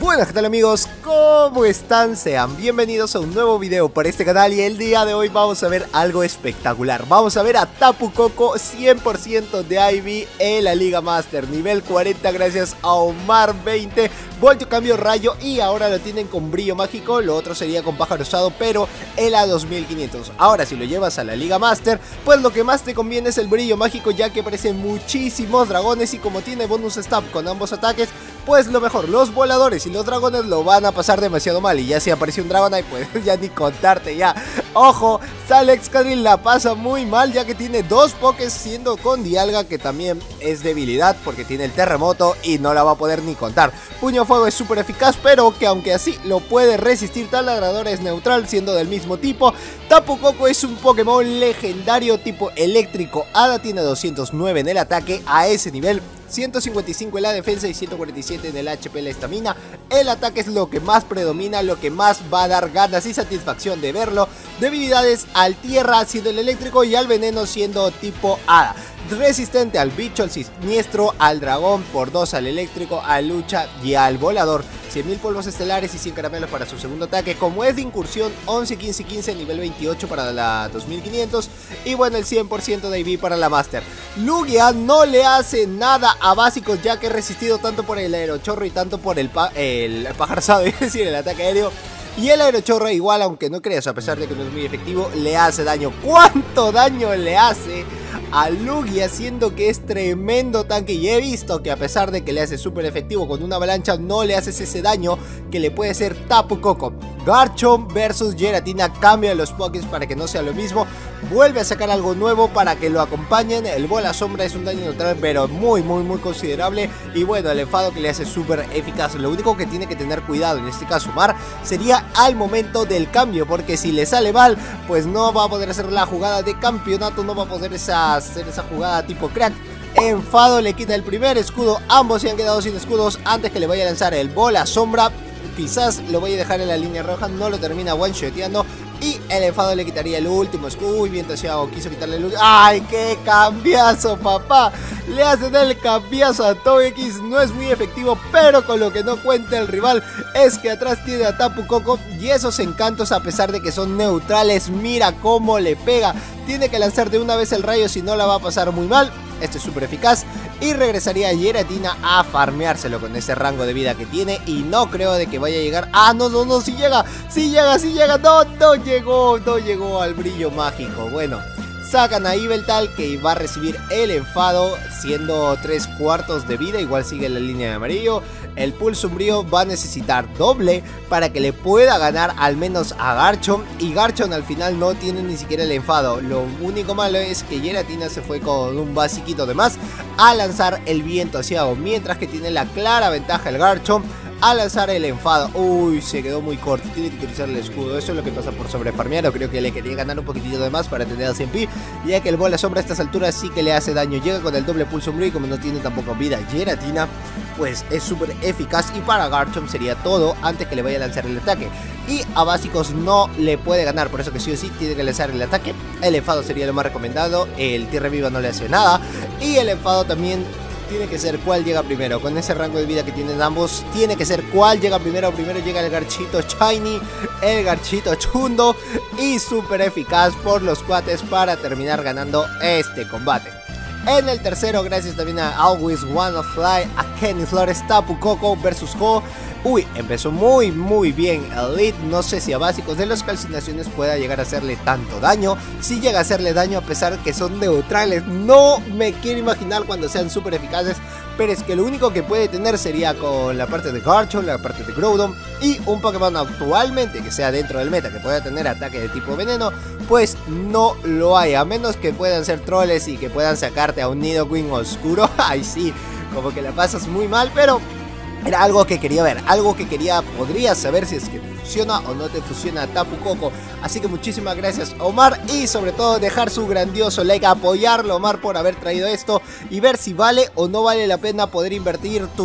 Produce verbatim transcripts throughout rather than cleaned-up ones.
Buenas, ¿qué tal amigos? ¿Cómo están? Sean bienvenidos a un nuevo video para este canal y el día de hoy vamos a ver algo espectacular. Vamos a ver a Tapu Koko cien por ciento de I V en la Liga Master, nivel cuarenta gracias a Omar veinte, Voltio Cambio Rayo y ahora lo tienen con Brillo Mágico, lo otro sería con Pájaro Osado pero el A dos mil quinientos. Ahora si lo llevas a la Liga Master, pues lo que más te conviene es el Brillo Mágico, ya que aparecen muchísimos dragones y como tiene bonus stab con ambos ataques, pues lo mejor, los voladores y los dragones lo van a pasar demasiado mal. Y ya si aparece un Dragonite, pues ya ni contarte ya. Ojo, Sale Excadrill la pasa muy mal, ya que tiene dos pokés, siendo con Dialga, que también es debilidad porque tiene el terremoto y no la va a poder ni contar. Puño Fuego es súper eficaz, pero que aunque así lo puede resistir, Taladradora es neutral, siendo del mismo tipo. Tapu Koko es un Pokémon legendario tipo eléctrico Hada, tiene doscientos nueve en el ataque a ese nivel, ciento cincuenta y cinco en la defensa y ciento cuarenta y siete en el H P, la estamina. El ataque es lo que más predomina, lo que más va a dar ganas y satisfacción de verlo. Debilidades al tierra siendo el eléctrico y al veneno siendo tipo hada. Resistente al bicho, al siniestro, al dragón, por dos al eléctrico, al lucha y al volador. cien mil polvos estelares y cien caramelos para su segundo ataque. Como es de incursión, once, quince y quince, nivel veintiocho para la dos mil quinientos. Y bueno, el cien por ciento de I V para la Master. Lugia no le hace nada a básicos, ya que he resistido tanto por el aerochorro y tanto por el, pa el pajarzado, es decir, el ataque aéreo. Y el aerochorro igual, aunque no creas, a pesar de que no es muy efectivo, le hace daño. ¿Cuánto daño le hace a Lugia? Siendo que es tremendo tanque y he visto que a pesar de que le hace súper efectivo con una avalancha, no le haces ese daño que le puede hacer Tapu Koko. Garchomp versus Giratina, cambia los pokés para que no sea lo mismo, vuelve a sacar algo nuevo para que lo acompañen. El bola sombra es un daño neutral pero muy muy muy considerable, y bueno, el enfado que le hace súper eficaz. Lo único que tiene que tener cuidado en este caso Omar sería al momento del cambio, porque si le sale mal pues no va a poder hacer la jugada de campeonato, no va a poder esa, hacer esa jugada tipo crack. Enfado le quita el primer escudo, ambos se han quedado sin escudos antes que le vaya a lanzar el bola sombra. Quizás lo voy a dejar en la línea roja, no lo termina one-shoteando. Y el enfado le quitaría el último escudo. Uy, bien taseado, quiso quitarle el último. ¡Ay, qué cambiazo, papá! Le hacen el cambiazo a Togekiss. No es muy efectivo, pero con lo que no cuenta el rival es que atrás tiene a Tapu Koko. Y esos encantos, a pesar de que son neutrales, mira cómo le pega. Tiene que lanzar de una vez el rayo, si no la va a pasar muy mal. Esto es súper eficaz. Y regresaría a Giratina a farmeárselo con ese rango de vida que tiene. Y no creo de que vaya a llegar. ¡Ah, no, no, no! ¡Sí llega! ¡Sí llega, sí llega! ¡No, no llegó! No llegó al brillo mágico. Bueno, sacan a Yveltal, que va a recibir el enfado siendo tres cuartos de vida. Igual sigue la línea de amarillo. El pulso umbrío va a necesitar doble para que le pueda ganar al menos a Garchomp. Y Garchomp al final no tiene ni siquiera el enfado. Lo único malo es que Giratina se fue con un basiquito de más a lanzar el viento asiago, mientras que tiene la clara ventaja el Garchomp a lanzar el enfado. Uy, se quedó muy corto, tiene que utilizar el escudo. Eso es lo que pasa por sobrefarmear. O creo que le quería ganar un poquitito de más para tener a cien pi, ya que el bola sombra a estas alturas sí que le hace daño. Llega con el doble pulso umbrío y como no tiene tampoco vida Giratina, pues es súper eficaz. Y para Garchomp sería todo antes que le vaya a lanzar el ataque. Y a básicos no le puede ganar, por eso que sí o sí tiene que lanzar el ataque. El enfado sería lo más recomendado. El tierra viva no le hace nada. Y el enfado también tiene que ser cuál llega primero. Con ese rango de vida que tienen ambos, tiene que ser cuál llega primero. Primero llega el Garchito Shiny, el Garchito Chundo, y súper eficaz por los cuates para terminar ganando este combate. En el tercero, gracias también a Always Wanna Fly, a Kenny Flores, Tapu Koko versus Ho. Uy, empezó muy muy bien el lead. No sé si a básicos de las calcinaciones pueda llegar a hacerle tanto daño. Si llega a hacerle daño a pesar que son neutrales, no me quiero imaginar cuando sean súper eficaces. Pero es que lo único que puede tener sería con la parte de Garchomp, la parte de Groudon y un Pokémon actualmente que sea dentro del meta que pueda tener ataque de tipo veneno, pues no lo hay, a menos que puedan ser troles y que puedan sacarte a un Nidoqueen oscuro. Ay sí, como que la pasas muy mal, pero era algo que quería ver, algo que quería, podría saber si es que te funciona o no te funciona Tapu Koko. Así que muchísimas gracias Omar, y sobre todo dejar su grandioso like, apoyarlo Omar por haber traído esto y ver si vale o no vale la pena poder invertir tus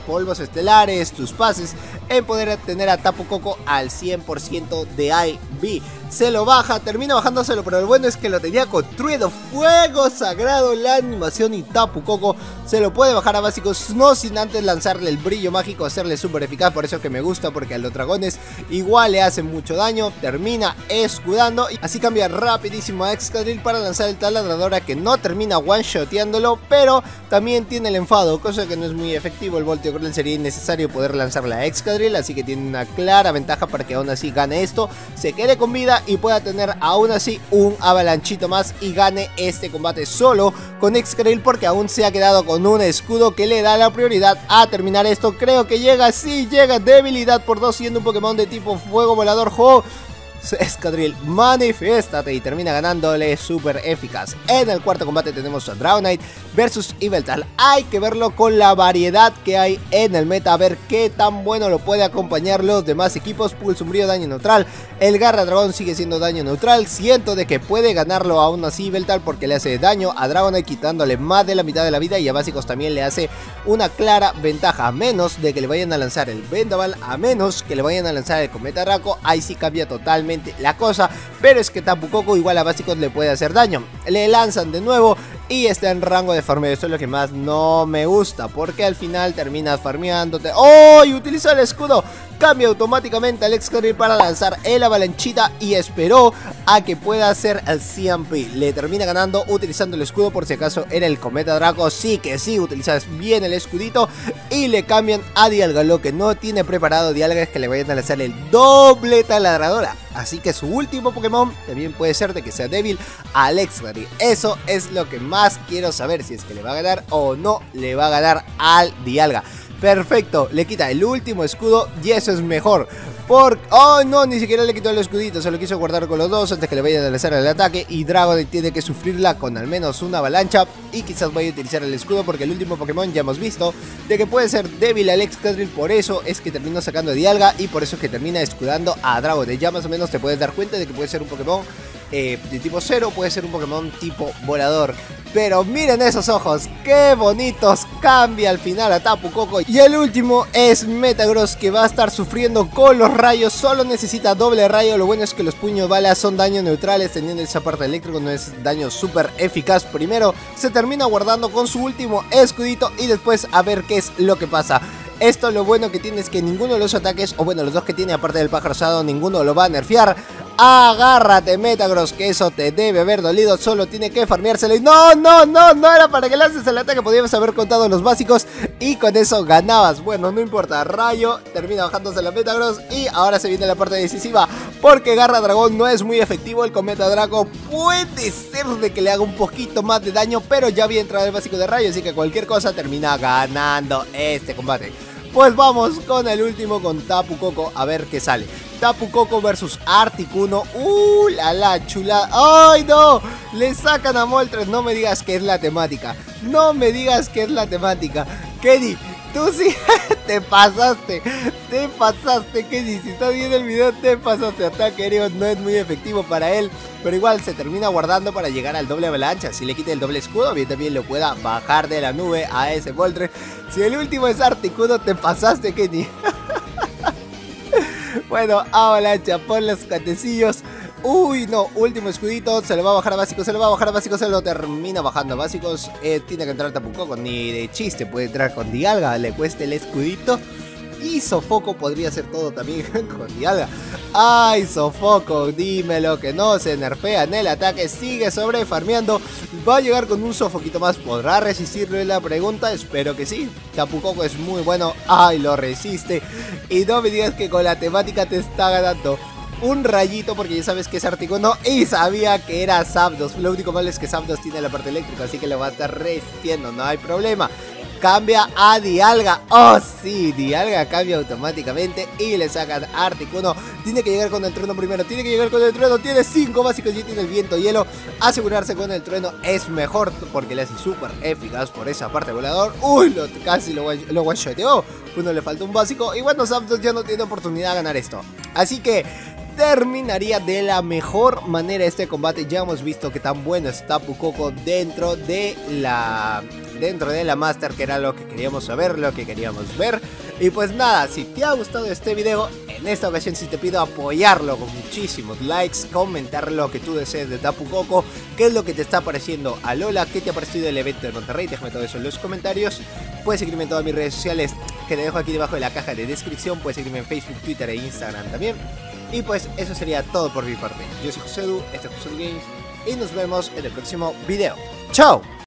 polvos estelares, tus pases, en poder tener a Tapu Koko al cien por ciento de I V. Se lo baja, termina bajándoselo, pero lo bueno es que lo tenía construido. Fuego sagrado la animación y Tapu Koko se lo puede bajar a básicos, no sin antes lanzarle el brillo mágico, hacerle súper eficaz. Por eso que me gusta, porque a los dragones igual le hacen mucho daño. Termina escudando y así cambia rapidísimo a Excadrill para lanzar el taladradora, que no termina one-shoteándolo, pero también tiene el enfado, cosa que no es muy efectivo. El volteo cruel sería innecesario poder lanzarle a Excadrill, así que tiene una clara ventaja para que aún así gane esto, se quede con vida y pueda tener aún así un avalanchito más y gane este combate solo con Excadrill, porque aún se ha quedado con un escudo que le da la prioridad a terminar esto. Creo que llega, sí llega, debilidad por dos, siendo un Pokémon de tipo fuego volador. ¡Jo! Excadrill, manifiéstate, y termina ganándole súper eficaz. En el cuarto combate tenemos a Dragonite versus Yveltal. Hay que verlo con la variedad que hay en el meta, a ver qué tan bueno lo puede acompañar los demás equipos. Pulso Umbrío, daño neutral. El Garra Dragón sigue siendo daño neutral. Siento de que puede ganarlo aún así Yveltal, porque le hace daño a Dragonite quitándole más de la mitad de la vida, y a básicos también le hace una clara ventaja, a menos de que le vayan a lanzar el Vendaval, a menos que le vayan a lanzar el Cometa Draco. Ahí sí cambia totalmente la cosa, pero es que Tapu Koko igual a básicos le puede hacer daño. Le lanzan de nuevo y está en rango de farmeo. Esto es lo que más no me gusta, porque al final terminas farmeándote. ¡Oh! Y utiliza el escudo. Cambia automáticamente al Excadrill para lanzar el avalanchita y esperó a que pueda hacer el C M P. Le termina ganando utilizando el escudo, por si acaso era el Cometa Draco. Sí que sí, utilizas bien el escudito y le cambian a Dialga. Lo que no tiene preparado Dialga es que le vayan a lanzar el doble taladradora. Así que su último Pokémon también puede ser de que sea débil al Excadrill. Eso es lo que más quiero saber, si es que le va a ganar o no le va a ganar al Dialga. Perfecto, le quita el último escudo y eso es mejor. Porque... ¡oh no! Ni siquiera le quitó el escudito, se lo quiso guardar con los dos antes que le vayan a lanzar el ataque. Y Dragonite tiene que sufrirla con al menos una avalancha. Y quizás vaya a utilizar el escudo, porque el último Pokémon ya hemos visto de que puede ser débil al Excadrill. Por eso es que terminó sacando a Dialga y por eso es que termina escudando a Dragonite. Ya más o menos te puedes dar cuenta de que puede ser un Pokémon eh, de tipo cero, puede ser un Pokémon tipo volador. Pero miren esos ojos, qué bonitos. Cambia al final a Tapu Koko. Y el último es Metagross, que va a estar sufriendo con los rayos. Solo necesita doble rayo. Lo bueno es que los puños balas son daños neutrales, teniendo esa parte eléctrico no es daño súper eficaz. Primero se termina guardando con su último escudito y después a ver qué es lo que pasa. Esto lo bueno que tiene es que ninguno de los ataques, o bueno, los dos que tiene aparte del pájaro rosado, ninguno lo va a nerfear. Agárrate, Metagross, que eso te debe haber dolido. Solo tiene que farmeárselo. Y no, no, no, no era para que lances el ataque. Podríamos haber contado los básicos y con eso ganabas. Bueno, no importa. Rayo termina bajándose la Metagross. Y ahora se viene la parte decisiva, porque Garra Dragón no es muy efectivo. El Cometa Draco puede ser de que le haga un poquito más de daño, pero ya había entrado el básico de rayo, así que cualquier cosa termina ganando este combate. Pues vamos con el último, con Tapu Koko, a ver qué sale. Tapu Koko versus Articuno. ¡Uh, la la chulada! ¡Ay, no! Le sacan a Moltres. No me digas que es la temática. No me digas que es la temática. Kenny, tú sí te pasaste. Te pasaste, Kenny. Si estás viendo el video, te pasaste. Ataque aéreo no es muy efectivo para él, pero igual se termina guardando para llegar al doble avalancha. Si le quita el doble escudo, bien también lo pueda bajar de la nube a ese Moltres. Si el último es Articuno, te pasaste, Kenny. Bueno, avalancha por los catecillos. Uy, no, último escudito. Se lo va a bajar a básicos, se lo va a bajar a básicos. Se lo termina bajando a básicos. eh, Tiene que entrar Tapu Koko, ni de chiste puede entrar con Dialga. Le cuesta el escudito. Y Sofoco podría ser todo también con Dialga. Ay, Sofoco, dímelo que no se nerfea en el ataque. Sigue sobre farmeando. Va a llegar con un Sofoquito más. ¿Podrá resistirle la pregunta? Espero que sí. Tapu Koko es muy bueno. Ay, lo resiste. Y no me digas que con la temática te está ganando un rayito, porque ya sabes que es Articuno y sabía que era Zapdos. Lo único malo es que Zapdos tiene la parte eléctrica, así que le va a estar resistiendo, no hay problema. Cambia a Dialga. Oh sí, Dialga cambia automáticamente y le sacan a Articuno. Tiene que llegar con el trueno primero. Tiene que llegar con el trueno. Tiene cinco básicos y tiene el viento hielo. Asegurarse con el trueno es mejor, porque le hace súper eficaz por esa parte volador. Uy, lo, casi lo, lo one-shoteó. Uno le falta un básico. Y bueno, Zapdos ya no tiene oportunidad de ganar esto. Así que terminaría de la mejor manera este combate. Ya hemos visto que tan bueno es Tapu Koko dentro de la... dentro de la Master, que era lo que queríamos saber, lo que queríamos ver. Y pues nada, si te ha gustado este video, en esta ocasión sí te pido apoyarlo con muchísimos likes, comentar lo que tú desees de Tapu Koko, qué es lo que te está pareciendo a Lola, qué te ha parecido el evento de Monterrey, déjame todo eso en los comentarios. Puedes seguirme en todas mis redes sociales que te dejo aquí debajo de la caja de descripción, puedes seguirme en Facebook, Twitter e Instagram también. Y pues eso sería todo por mi parte. Yo soy Josedu, este es Josedu Games y nos vemos en el próximo video. ¡Chao!